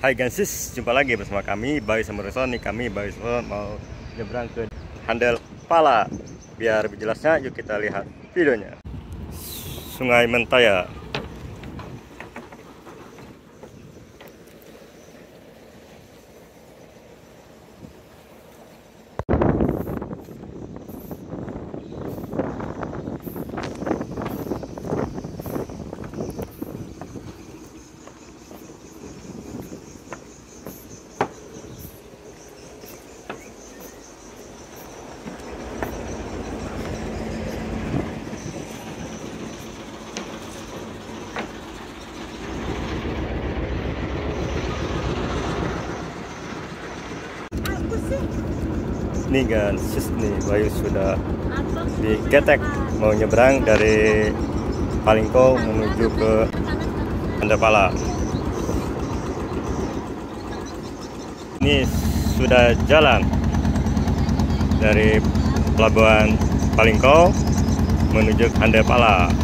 Hai gensis, jumpa lagi bersama kami Bayu Samuruson. Kami Bayu Samuruson mau nyebrang ke Handel Pala. Biar lebih jelasnya, yuk kita lihat videonya. Sungai Mentaya. Nih gensis nih, Bayu sudah di Ketek mau nyebrang dari Palingko menuju ke Handel Pala. Ini sudah jalan dari pelabuhan Palingko menuju Handel Pala.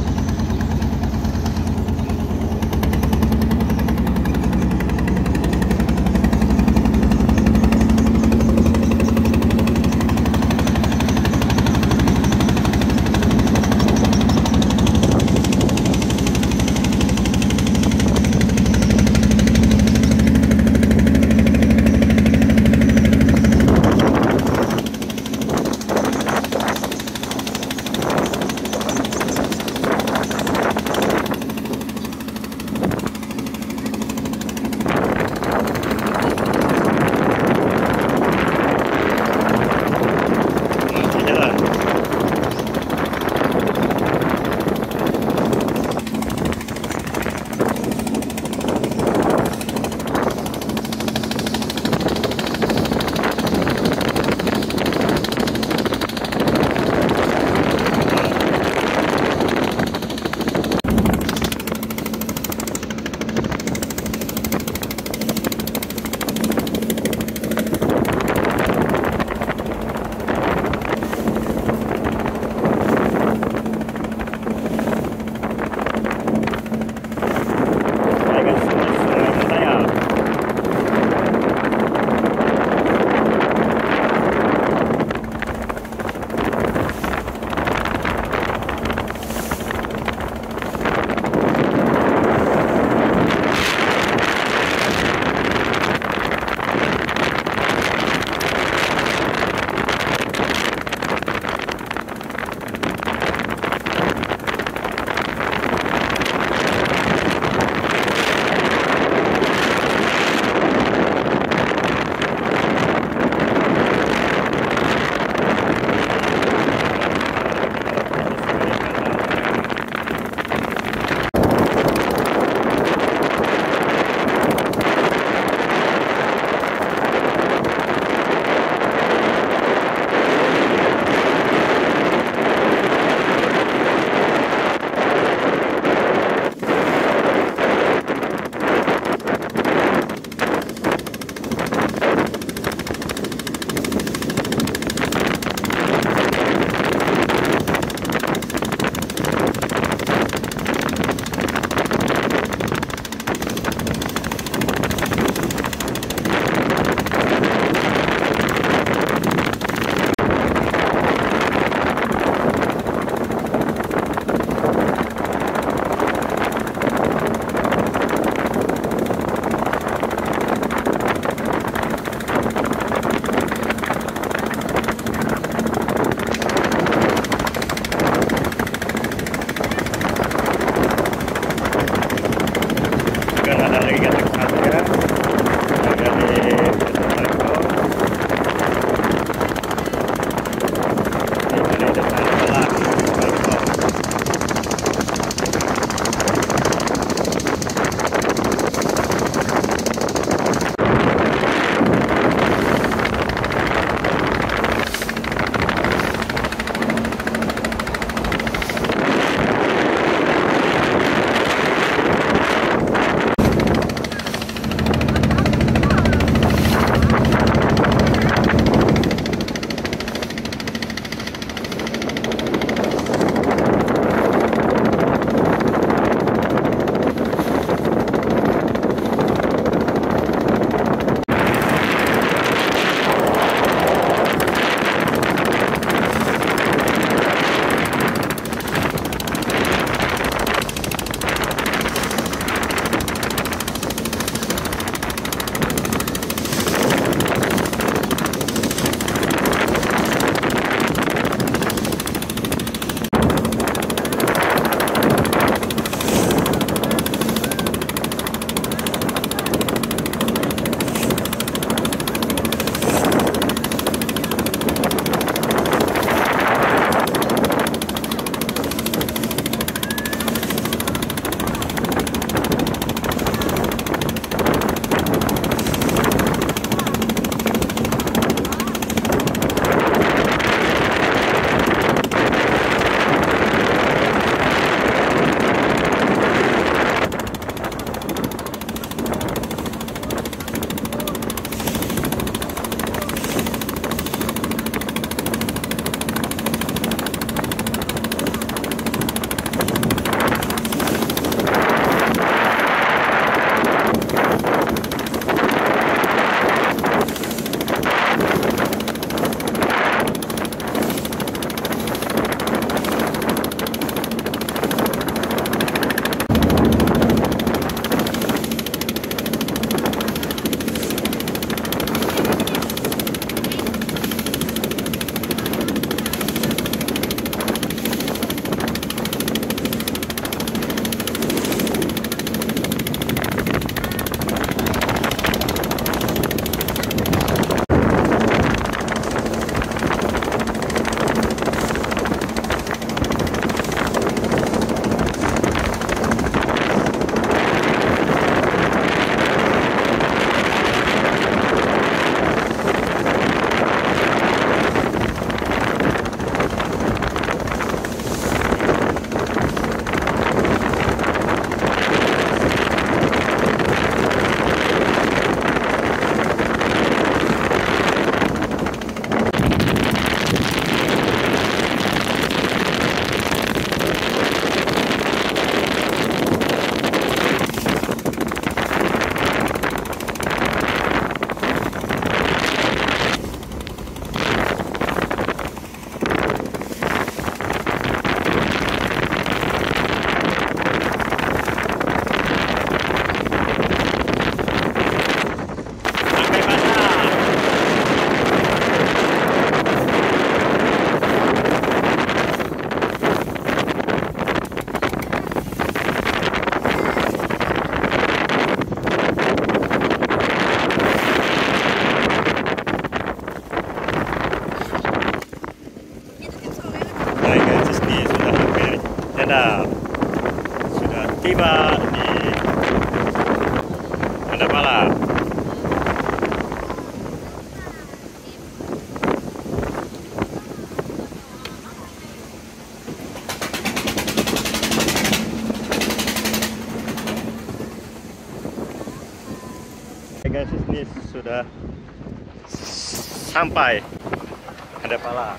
sadap. Sudah tiba di Handal Pala. Guys, ini sudah sampai Handal Pala.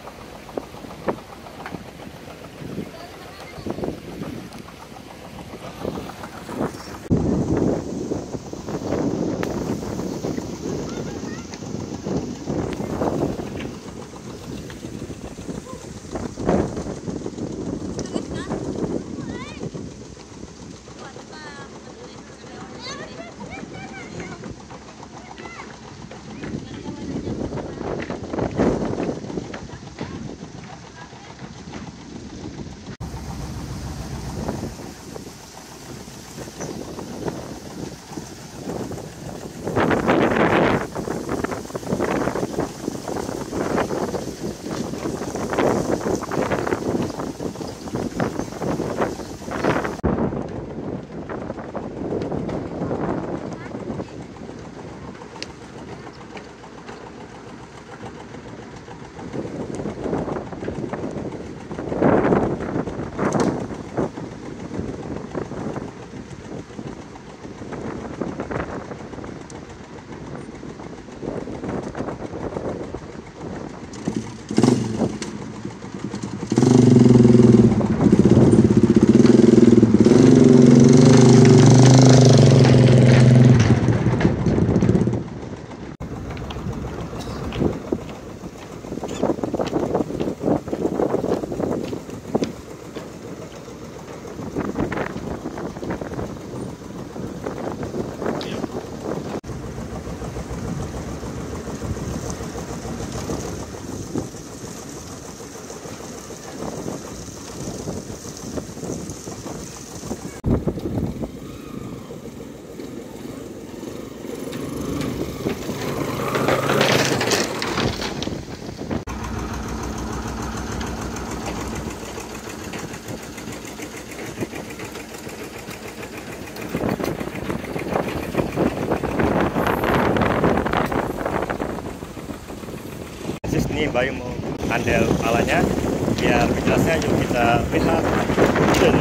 Ini Bayu mau Handal Palanya, biar lebih jelasnya yuk kita lihat videonya.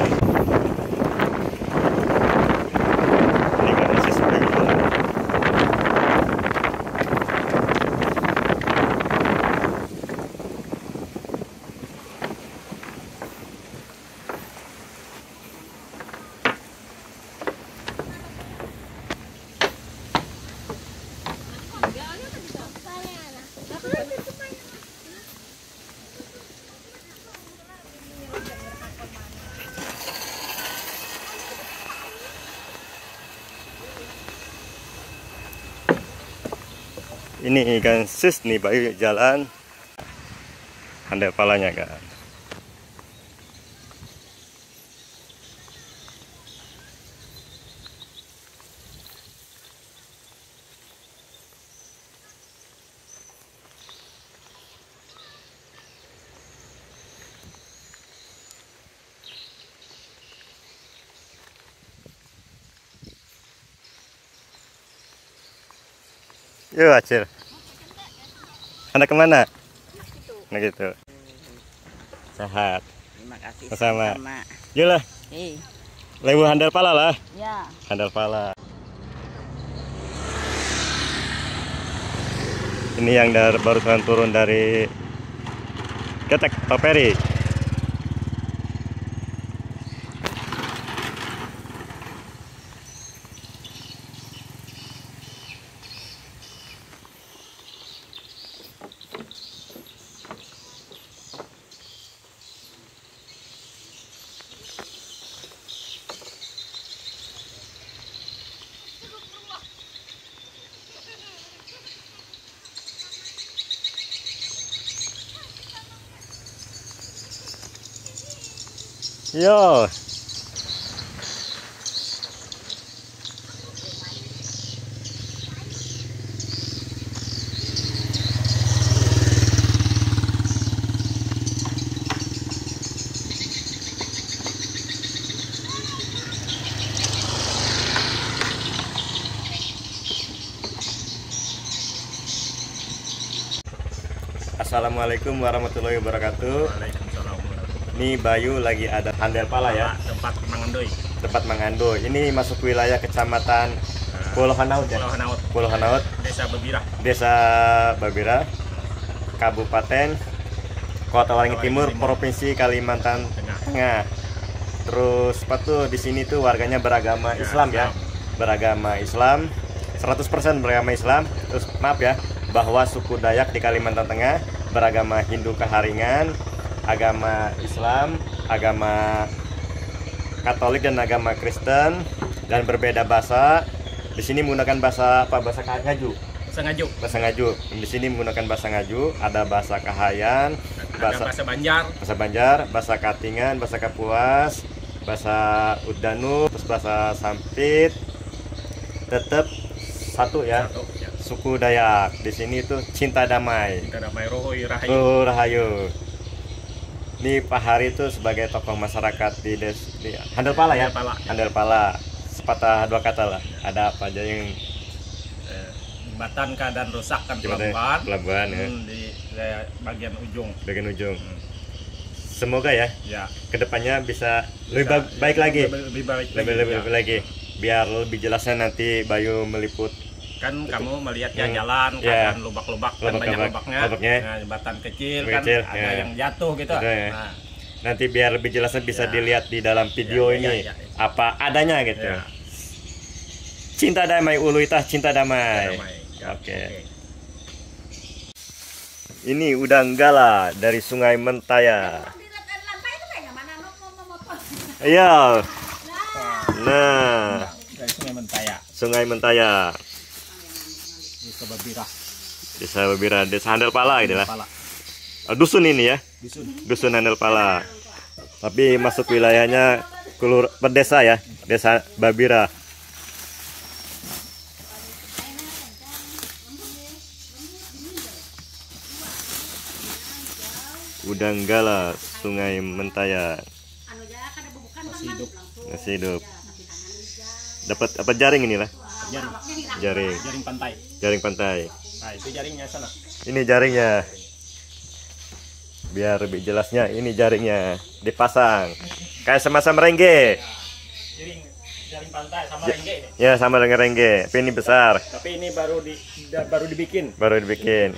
Ini kan proses Bayu. Ini kan sis nih Bayu jalan Handal Palanya kan. Yuk Acil. Anda kemana? Nah gitu. Sehat. Terima kasih. Sama. Yolah. Lewu Handal Pala lah. Ya. Handal Pala. Ini yang barusan turun dari Ketek Paperi. Yo. Assalamualaikum warahmatullahi wabarakatuh. Waalaikumsalam. Ini Bayu lagi ada Handel Pala ya. Tempat Mangandoy. Tempat Mangandoy. Ini masuk wilayah kecamatan Pulau Hanaut ya. Pulau Hanaut. Pulau Hanaut. Desa Babira. Desa Babira, Kabupaten Kota Waringin Timur, Provinsi Kalimantan Tengah. Terus sepatu di sini tuh warganya beragama Islam ya. Beragama Islam, 100% beragama Islam. Terus maaf ya, bahwa suku Dayak di Kalimantan Tengah beragama Hindu Kaharingan, agama Islam, agama Katolik dan agama Kristen, dan berbeda bahasa. Di sini menggunakan bahasa apa? Bahasa Ngaju. Bahasa Ngaju. Bahasa Ngaju. Di sini menggunakan bahasa Ngaju, ada bahasa Kahayan, bahasa Banjar, bahasa Katingan, bahasa Kapuas, bahasa Udanu, terus bahasa Sampit. Tetap satu ya. Suku Dayak di sini tuh cinta damai. Cinta damai, Rohoi Rahayu. Oh, Rahayu. Ini Pak Hari itu sebagai tokoh masyarakat di Handel Pala ya. Handel Pala. Sepatah dua kata lah. Ada apa aja yang jembatan keadaan rusak kan, pelabuhan ya. Di bagian ujung. Bagian ujung. Semoga ya. Ya. Kedepannya bisa lebih baik lagi. Lebih baik lagi. Biar lebih jelasnya nanti Bayu meliput. Kan kamu melihatnya jalan, keadaan lubak-lubak, kan banyak lubaknya. Nah, jembatan kecil kan ada yang jatuh gitu. Nah, nanti biar lebih jelasnya bisa dilihat di dalam video ini apa adanya gitu. Cinta damai, ulu itah cinta damai. Oke. Ini udang gala dari Sungai Mentaya. Iya. Nah, dari Sungai Mentaya. Sungai Mentaya. Desa Babira. Desa Babira, Desa Handel Pala gitu lah. Dusun ini ya. Dusun Handel Pala. Tapi masuk wilayahnya per desa ya, Desa Babira. Udang gala Sungai Mentaya. Masih hidup. Dapat apa jaring inilah? Jaring. Jaring pantai. Jaring pantai. Nah, itu jaringnya sana. Ini jaringnya. Biar lebih jelasnya, ini jaringnya dipasang. Kayak sama-sama rengge. Jaring pantai sama rengge ini. Ya, sama dengan rengge. Tapi ini besar. Tapi ini baru dibikin. Baru dibikin.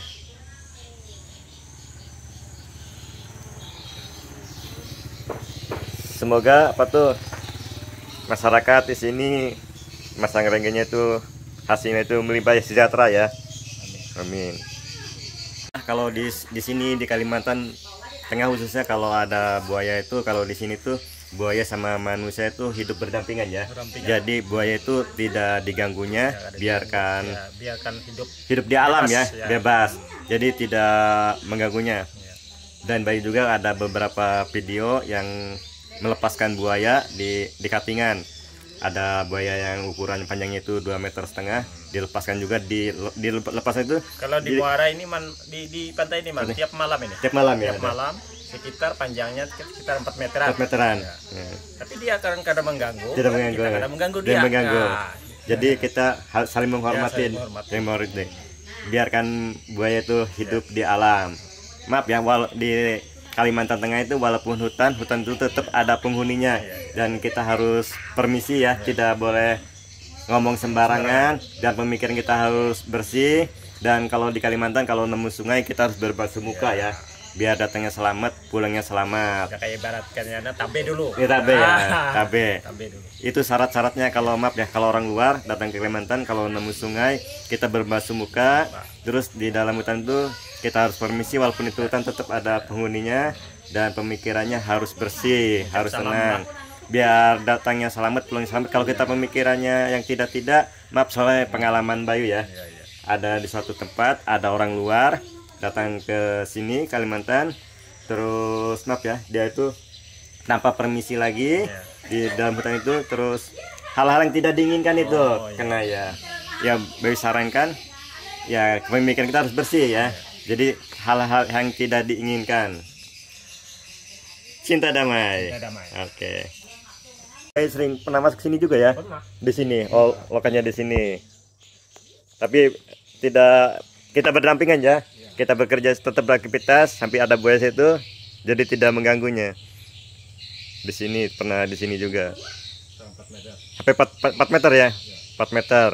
Semoga apa tuh masyarakat di sini masang renggenya itu hasilnya itu melimpah sejahtera ya. Amin. Nah, kalau di sini di Kalimantan Tengah khususnya kalau ada buaya itu, kalau di sini tuh buaya sama manusia itu hidup berdampingan ya. Jadi buaya itu tidak diganggunya, biarkan hidup di alam ya, bebas. Jadi tidak mengganggunya. Dan baik juga ada beberapa video yang melepaskan buaya di Katingan. Ada buaya yang ukuran panjangnya itu 2,5 meter, dilepaskan juga dilepas itu. Kalau di muara ini di pantai ini tiap malam ini. Tiap malam ya. Tiap malam sekitar panjangnya sekitar 4 meteran. 4 meteran. Ya. Tapi dia kadang-kadang mengganggu. Tidak mengganggu. Kita kadang mengganggu dia. Mengganggu. Nah, jadi kita saling menghormatin. Biarkan buaya itu hidup di alam. Maaf ya, di Kalimantan Tengah itu walaupun hutan itu tetap ada penghuninya, dan kita harus permisi ya, tidak boleh ngomong sembarangan, dan pemikiran kita harus bersih. Dan kalau di Kalimantan kalau nemu sungai kita harus berbasuh muka ya, biar datangnya selamat, pulangnya selamat. Ya, kayak ibaratkannya tabe dulu. Ya, tabe ya, tabe. Dulu. Itu syarat-syaratnya kalau maaf ya, kalau orang luar datang ke Kalimantan kalau nemu sungai kita berbasuh muka, terus di dalam hutan itu kita harus permisi, walaupun itu hutan tetap ada penghuninya, dan pemikirannya harus bersih, harus tenang. Biar datangnya selamat, pulangnya selamat. Kalau kita pemikirannya yang tidak, maaf soalnya pengalaman Bayu ya. Ada di suatu tempat, ada orang luar datang ke sini Kalimantan, terus maaf ya, dia itu tanpa permisi lagi di dalam hutan itu, terus hal-hal yang tidak diinginkan itu kena ya. Bayu sarankan ya, pemikiran kita harus bersih ya. Jadi hal-hal yang tidak diinginkan. Cinta damai. Oke. Saya sering pernah masuk sini juga ya. Di sini, lokasinya di sini. Tapi tidak, kita berdampingan ya. kita bekerja tetap beraktivitas sampai ada buaya situ, jadi tidak mengganggunya. Di sini pernah di sini juga. 4 meter. Sampai 4 meter ya? 4 meter.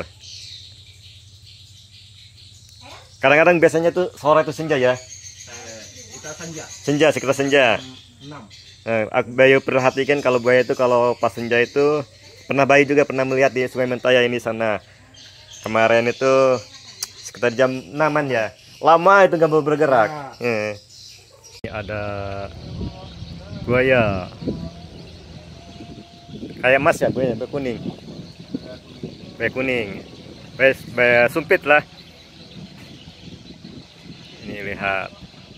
Kadang-kadang biasanya tuh sore itu senja ya? Kita senja. Senja, sekitar senja. 6. Bayu perhatikan kalau buaya itu kalau pas senja itu Bayu juga pernah melihat di Sungai Mentaya ini sana. Kemarin itu sekitar jam 6-an ya. Lama itu nggak mau bergerak. Ini ada buaya. Kayak emas ya buaya, buaya kuning. Buaya kuning. Buaya sumpit lah. Ini lihat.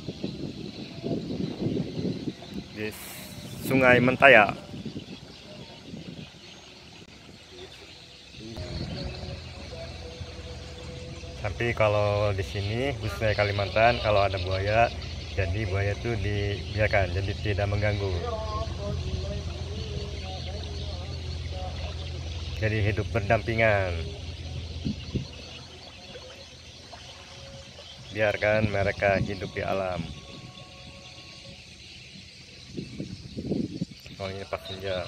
Di Sungai Mentaya. Tapi kalau di sini khususnya Kalimantan kalau ada buaya, jadi buaya itu dibiarkan, jadi tidak mengganggu. Jadi hidup berdampingan. Biarkan mereka hidup di alam. Oh ini pas senja.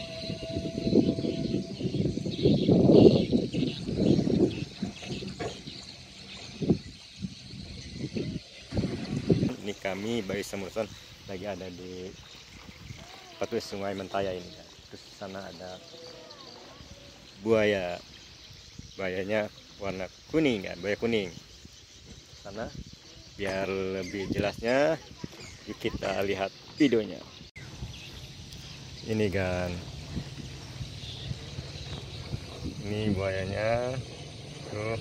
Ini kami Bayu Samuelson lagi ada di tepi Sungai Mentaya ini. Terus di sana ada buaya. Buayanya warna kuning kan, buaya kuning. Sana biar lebih jelasnya kita lihat videonya. Ini kan, ini buayanya tuh,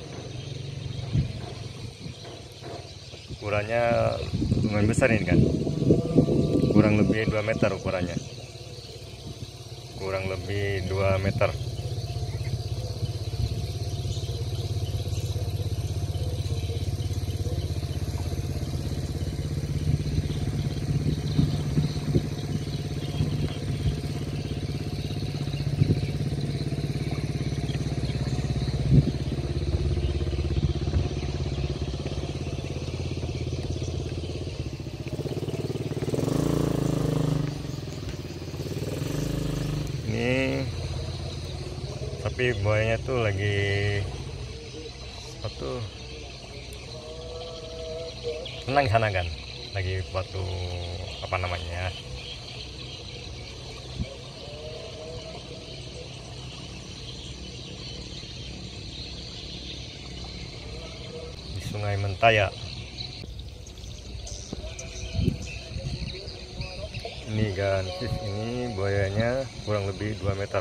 ukurannya lumayan besar ini kan, kurang lebih 2 meter ukurannya, kurang lebih 2 meter. Ini tapi buayanya tuh lagi waktu tenang sana kan, lagi waktu apa namanya, di Sungai Mentaya. Ini kan, ini buayanya kurang lebih 2 meter.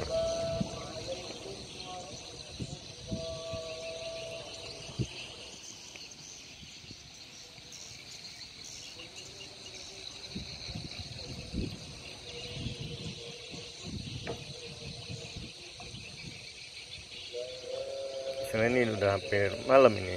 Soalnya ini udah hampir malam ini.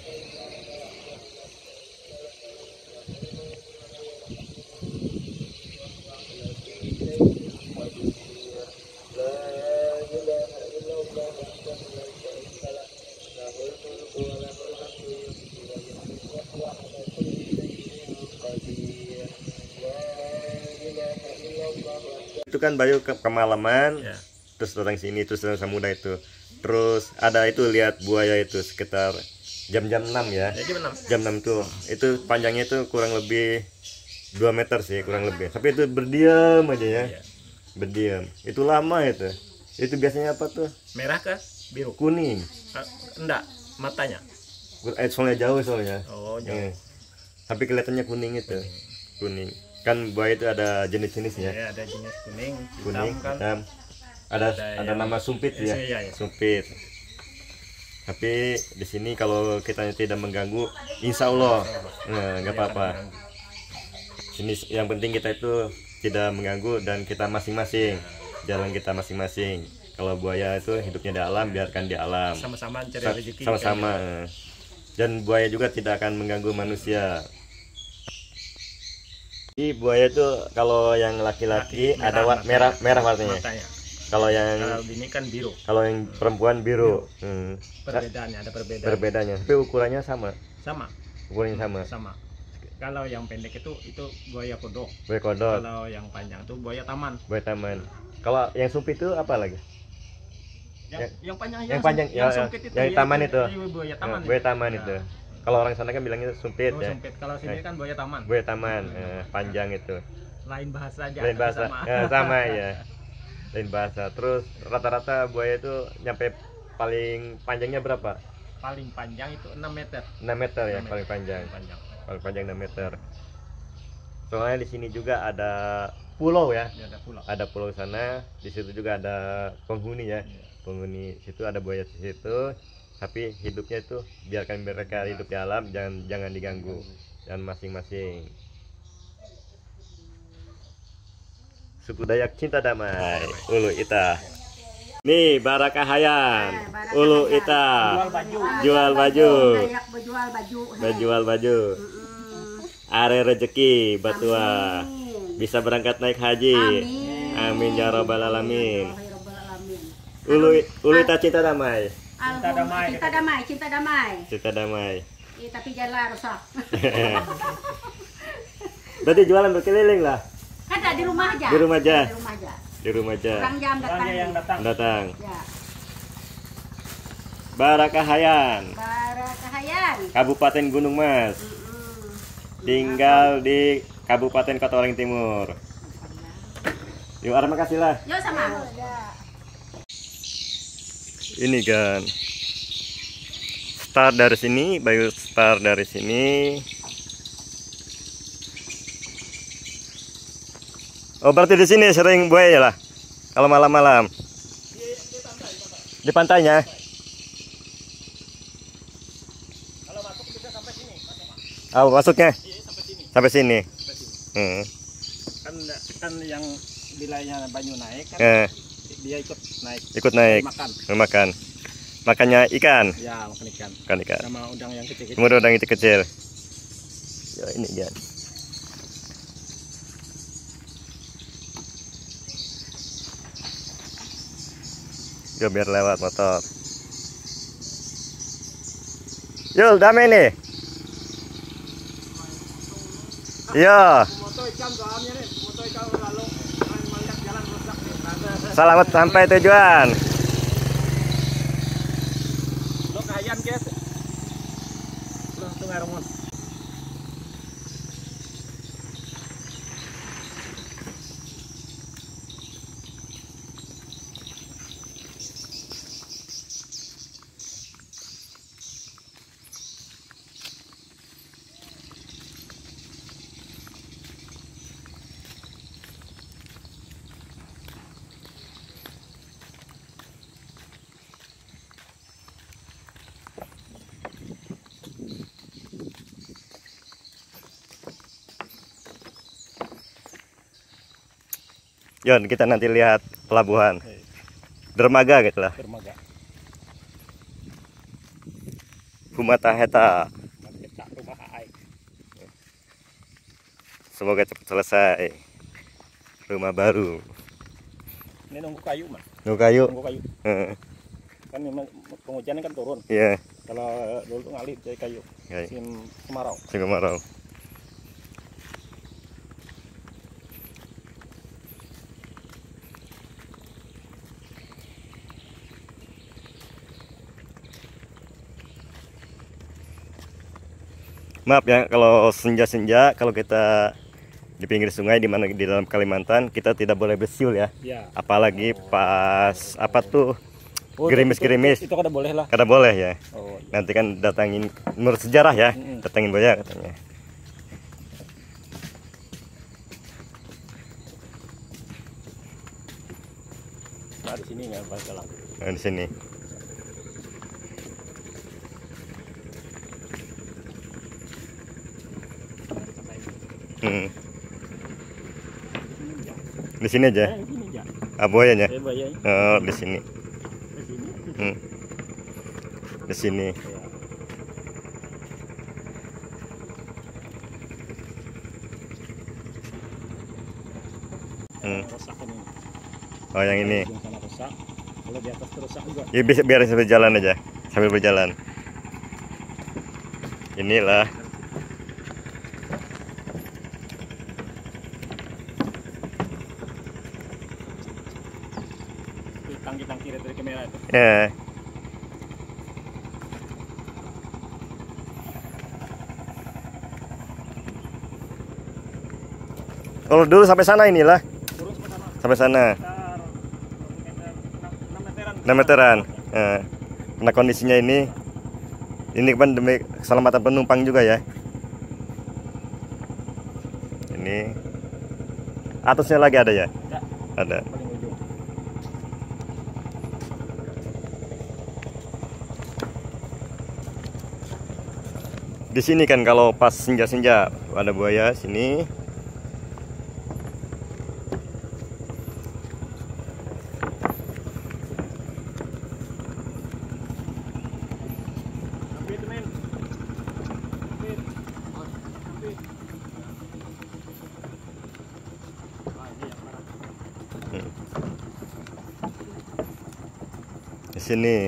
Itu kan Bayu kemalaman, ya. Terus datang sini, terus datang Samuda itu, terus ada itu lihat buaya itu sekitar jam-jam 6 ya, jam 6 tuh, itu panjangnya itu kurang lebih 2 meter sih, kurang lebih, tapi itu berdiam aja ya, berdiam, itu lama itu biasanya apa tuh? Merah kah? Biru? Kuning? Enggak, matanya. Soalnya jauh soalnya. Oh jauh. Tapi kelihatannya kuning itu, kuning. Kan buaya itu ada jenis-jenisnya. Ya, ada jenis kuning, hitam, kan. Ada nama sumpit ya, sumpit. Tapi di sini kalau kita tidak mengganggu, insya Allah nggak apa-apa. Ini yang penting kita itu tidak mengganggu dan kita masing-masing jalan kita masing-masing. Kalau buaya itu hidupnya di alam, biarkan di alam. Sama-sama cari rezeki. Sama-sama. Dan buaya juga tidak akan mengganggu manusia. Di buaya itu kalau yang laki-laki ada merah warnanya. Kalau yang ini kan biru. Kalau yang perempuan biru. Perbedaannya ada perbedaan. Perbedaannya. Tapi ukurannya sama. Sama. Ukurannya sama. Sama. Kalau yang pendek itu buaya kodok. Buaya kodok. Kalau yang panjang itu buaya taman. Buaya taman. Kalau yang sumpit itu apa lagi? Yang panjang yang sumpit itu. Yang taman itu. Buaya taman. Buaya taman itu. Kalau orang sana kan bilangnya sumpit ya. Sumpit. Kalau sini kan buaya taman. Buaya taman, panjang itu. Lain bahasa aja. Lain bahasa. Sama ya. Lain bahasa. Terus rata-rata buaya itu nyampe paling panjangnya berapa? Paling panjang itu 6 meter. 6 meter ya, paling panjang. Paling panjang 6 meter. Soalnya di sini juga ada pulau ya. Ada pulau. Ada pulau sana. Di situ juga ada penghuni ya. Penghuni situ ada buaya di situ. Tapi hidupnya itu biarkan mereka hidup di alam, jangan diganggu. Dan masing-masing. Suku Dayak cinta damai, Ulu Ita. Nih Barakah Hayan, Ulu Ita. Jual baju. Jual baju. Are rezeki batua. Bisa berangkat naik haji. Amin ya rabbal alamin. Ulu Ita cinta damai. Cinta damai. Tapi jalan rusak. Berarti jualan berkeliling lah. Ada di rumah aja. Di rumah aja. Di rumah aja. Orang jam datang. Ya. Barakah Hayan. Kabupaten Gunung Mas. Tinggal di Kabupaten Kota Waringin Timur. Yuk, terima kasih lah. Yuk sama. Ini kan start dari sini, bayu start dari sini. Oh berarti di sini sering buaya lah, kalau malam-malam. Di pantainya. Kalau masuk bisa sampai sini. Oh masuknya? Iya, sampai sini. Kan yang wilayahnya banyu naik kan. Dia ikut naik. Makan. Makannya ikan. Ya, makan ikan. Makan ikan. Sama udang yang kecil-kecil. Kemudian udang itu kecil. Ya, ini dia. Yo biar lewat motor. Yul, damai nih. Iya. Selamat sampai tujuan. Kayan guys. Langsung Ramon. Yon, kita nanti lihat pelabuhan. Dermaga gitu lah. Dermaga. Humata Heta. Semoga cepat selesai. Rumah baru. Ini nunggu kayu, Mas. Nunggu kayu. Kan memang penghujannya kan turun. Iya. Kalau dulu ngalir dari kayu. Musim kemarau. Musim kemarau. Maaf ya kalau senja-senja, kalau kita di pinggir sungai di mana di dalam Kalimantan kita tidak boleh bersiul ya. Ya. Apalagi pas apa tuh gerimis-gerimis. Itu kada boleh lah. Kada boleh ya. Oh, iya. Nanti kan datangin menurut sejarah ya, datangin buaya katanya. Nah, di sini nggak pas jalan. Nah, di sini. Di sini aja. Buayanya. Oh, di sini. Di sini. Oh, yang ini. Kalau di atas rusak juga. Ya bisa biar sambil jalan aja, sambil berjalan. Inilah tangki kiri dari kamera itu. Ya. Kalau dulu sampai sana inilah. Sampai sana. 6 meteran. Ya. Karena kondisinya ini kan demi keselamatan penumpang juga ya. Ini atasnya lagi ada ya? Ada. Di sini kan kalau pas senja-senja ada buaya sini. Di sini.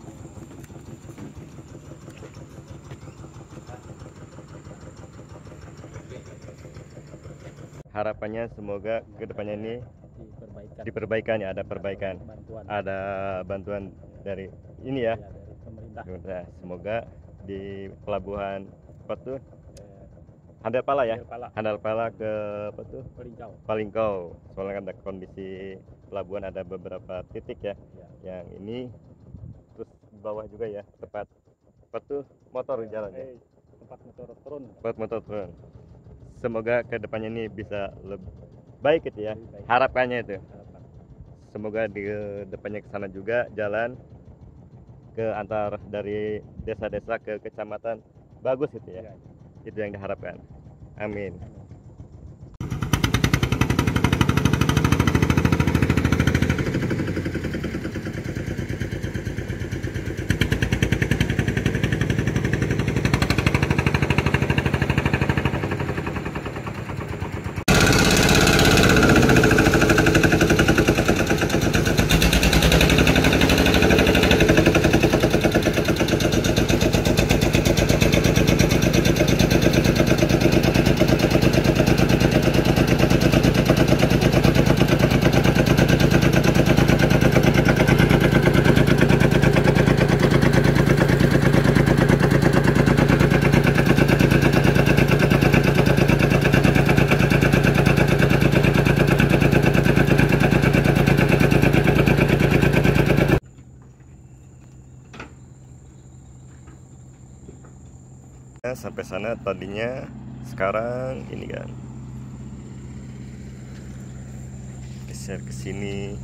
Harapannya semoga kedepannya ini diperbaikan ya, ada perbaikan, ada bantuan dari ini ya, pemerintah. Semoga di pelabuhan apa tuh Handalpala ya, Handalpala ke apa tuh Palingkau. Soalnya kan ada kondisi pelabuhan ada beberapa titik ya, yang ini terus di bawah juga ya, tempat apa tuh motor di jalan ya, tempat motor turun. Semoga kedepannya ini bisa lebih baik gitu ya, harapannya itu. Semoga di depannya ke sana juga jalan ke antar dari desa-desa ke kecamatan bagus gitu ya. Itu yang diharapkan. Amin. Sampai sana tadinya, sekarang ini kan geser ke sini.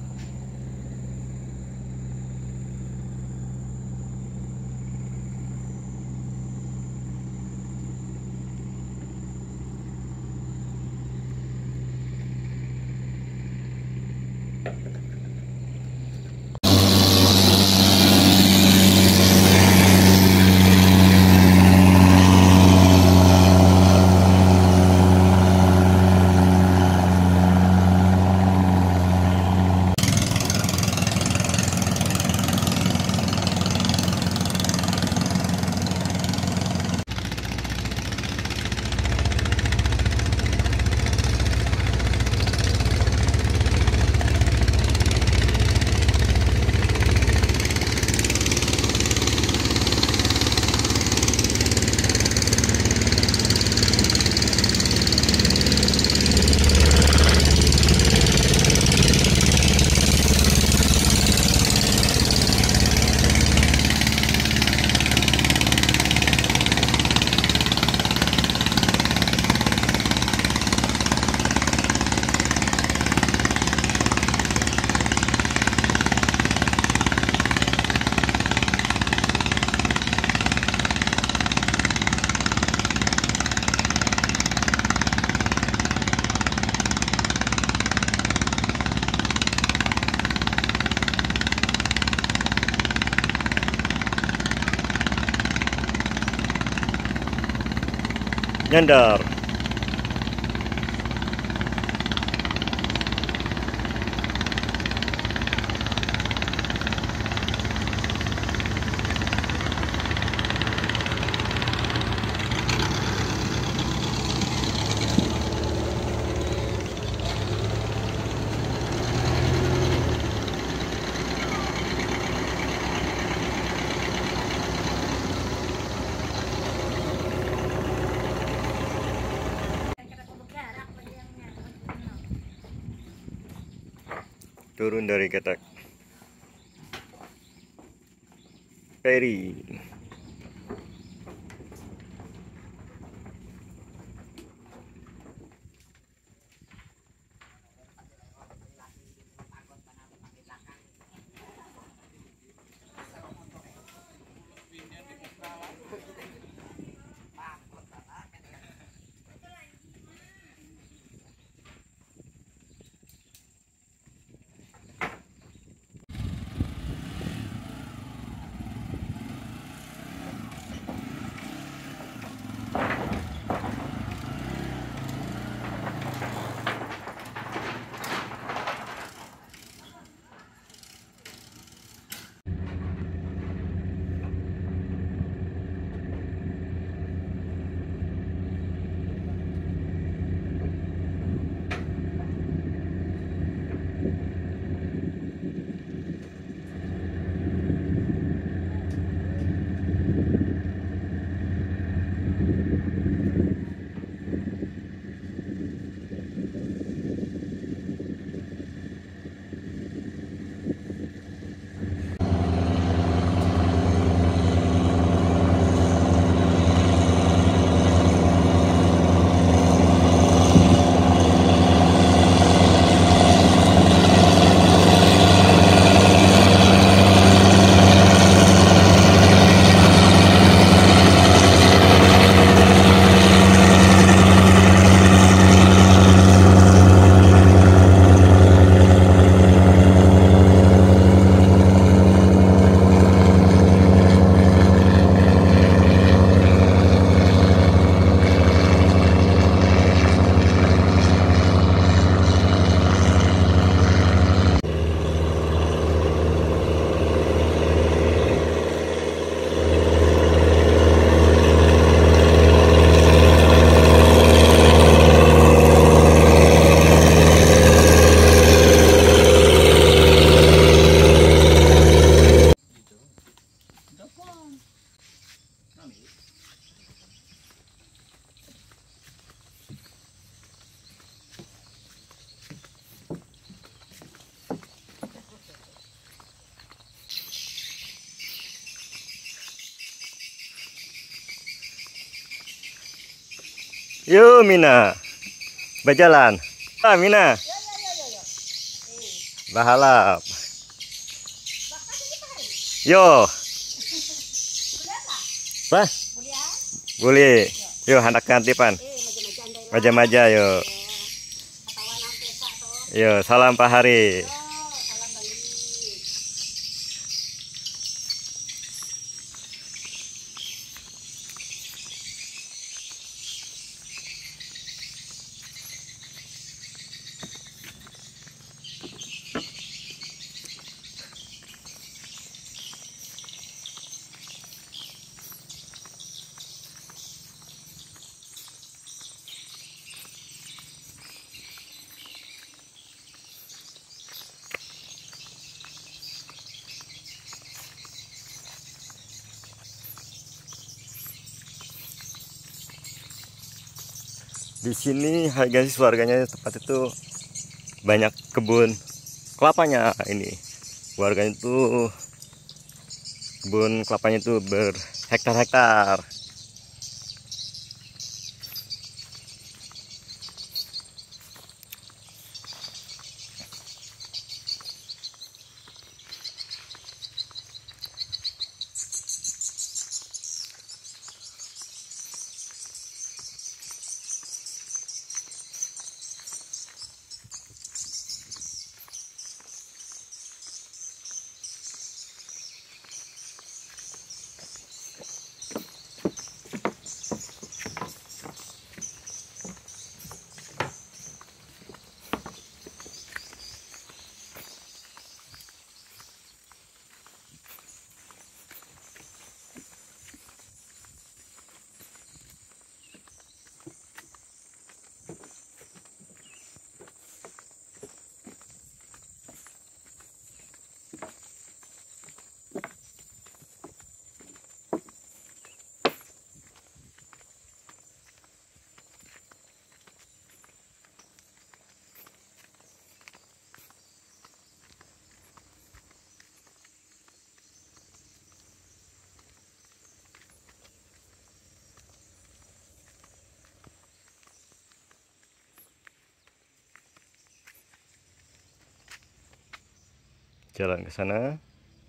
Nyandar. turun dari ketek Peri. Yuk Mina, berjalan. Ah Mina, bahalap. Yo, apa? Boleh. Yuk hendak kantipan. Maja-maja yuk. Yo, salam Pak Hari. Di sini guys, warganya tempat itu banyak kebun kelapanya. Ini warganya itu kebun kelapanya itu berhektar-hektar. jalan ke sana.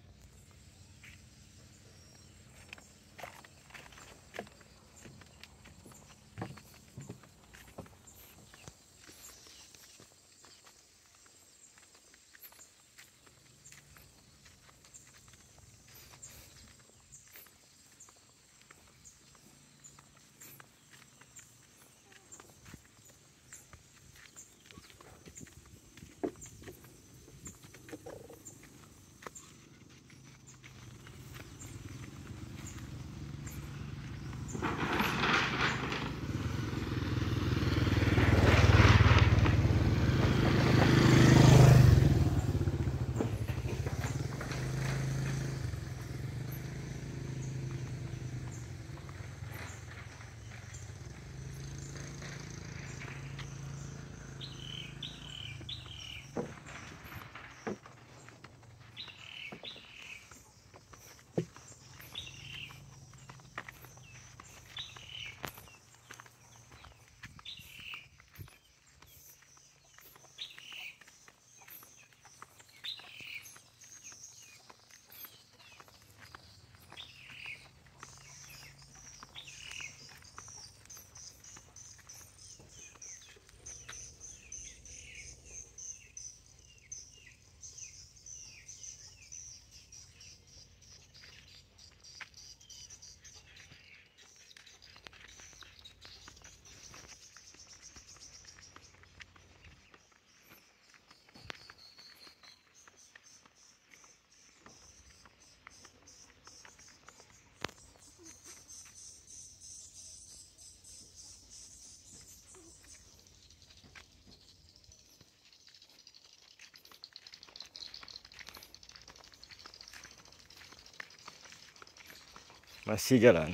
Masih jalan.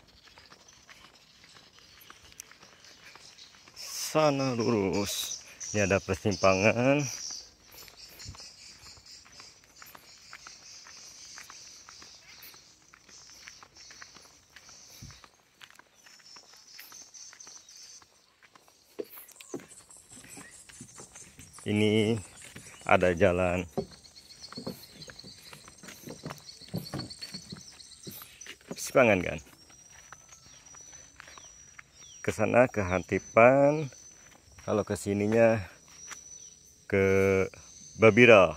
Sana lurus. Ini ada persimpangan. Ini ada jalan. Persimpangan kan? Ke sana ke Hantipan. Kalau ke sininya ke Babira.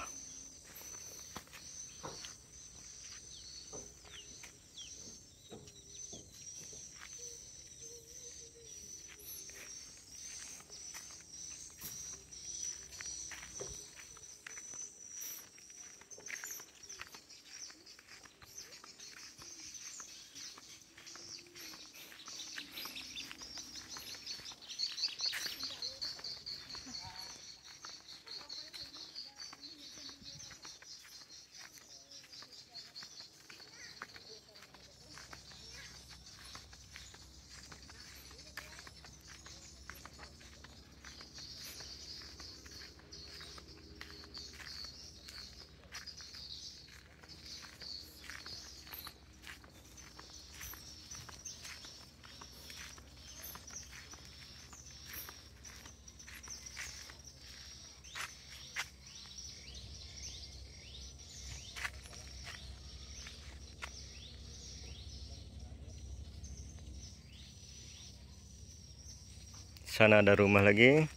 Sana ada rumah lagi.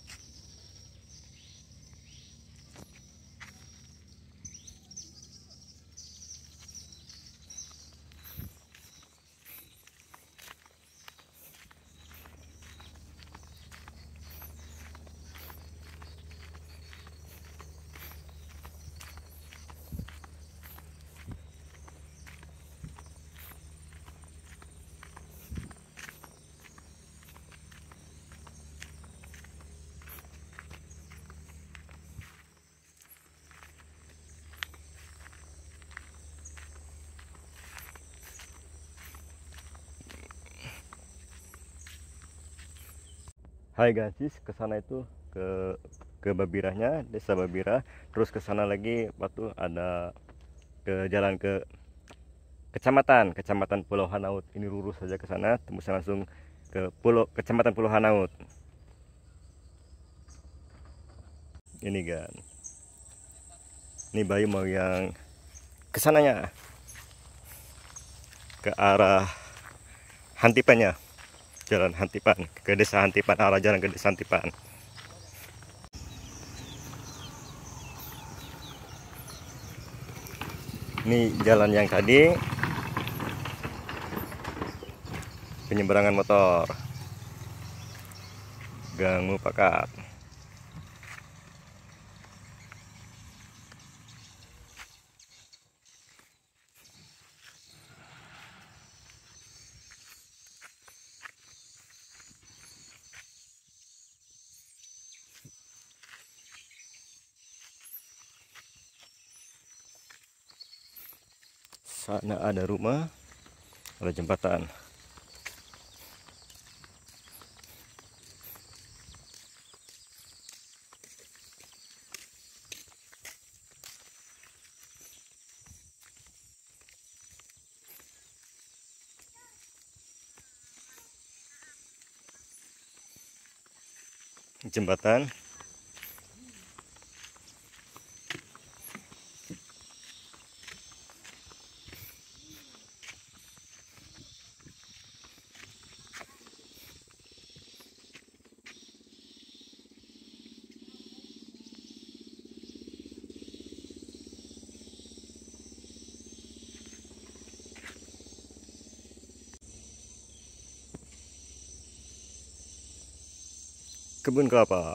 Hai guys, ke sana itu ke Babirahnya, desa Babirah. Terus ke sana lagi waktu ada ke jalan ke kecamatan Pulau Hanaut. Ini lurus saja ke sana, tembus langsung ke kecamatan Pulau Hanaut. Ini kan. Ini Bayu mau yang kesananya, ke arah Hantipannya, jalan Hantipan, ke desa Hantipan, arah jalan ke desa Hantipan. Ini jalan yang tadi penyeberangan motor Gang Mupakat. Sana ada rumah, ada jembatan. Jembatan. Kebun kelapa.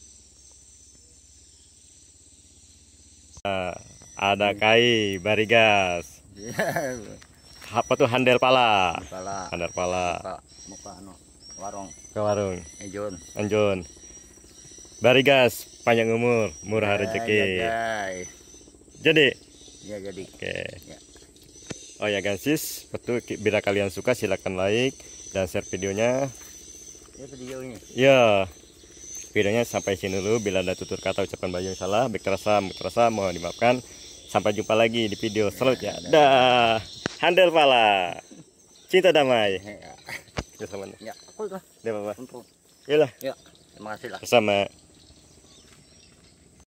Ada kai barigas. Apa tuh handel pala? Handel pala. Muka warung. Ke warung. Anjon. Barigas panjang umur, murah rezeki. Jadi. Ya jadi. Oke. Ya. Oh ya guys, betul. Bila kalian suka silahkan like dan share videonya. Ya videonya. Ya. Videonya sampai sini dulu. Bila ada tutur kata ucapan Bayu yang salah, baik terasa mohon dimaafkan. Sampai jumpa lagi di video selanjutnya. Dah. Handel pala. Cinta damai. Ya. Ya sama. Ya, aku lah. Dia apa? Untuk. Yalah. Ya, terima kasih lah. Sama.